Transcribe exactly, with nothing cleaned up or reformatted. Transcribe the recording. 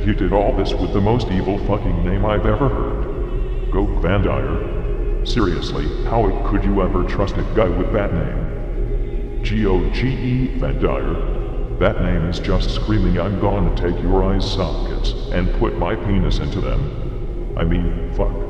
you did all this with the most evil fucking name I've ever heard. Go Vandire. Seriously, how could you ever trust a guy with that name? G O G E Vandire. That name is just screaming I'm gonna take your eye sockets and put my penis into them. I mean, fuck.